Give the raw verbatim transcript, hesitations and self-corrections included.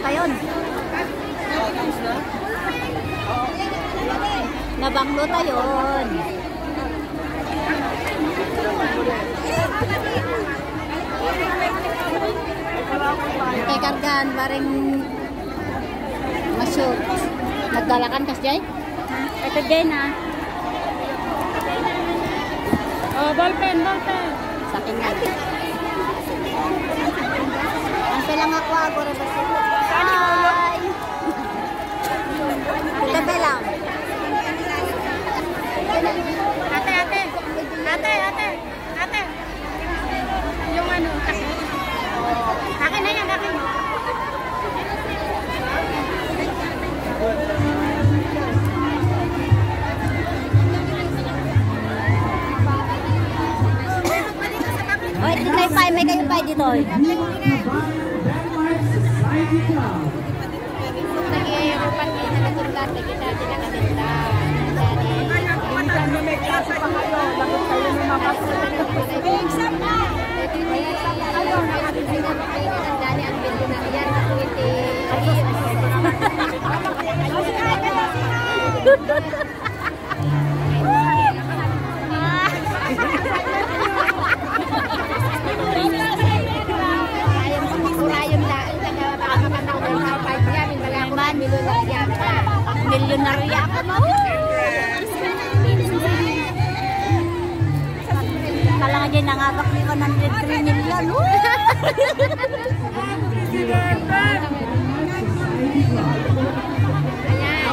pa yun. Nabangluta yun. Kay kargan, baring masyok. Nagdalakan kas Jay? Ito Jay na. Oh, ballpen, ballpen. Sa akin nga. Ang lang ako ako rin ba siya? Hi! Ito lang. Ate, ate. Ate, ate. Ate. Yung ano, kasi. Akin na yan, akin. Oh, ito tayo pa. May kayo pa dito. Nag-iayupan kita na tulad na kita sila kanila. Minsan na may klase pa kayo. Lagot kayo ng mga may exam na. May exam na kayo. Nakabibig na pa kayo ng dali ang bildo na yan. Nakuwiti. Milyonarya ako mo. Kala nga dyan nangagak ni ko ng three million. Ayan.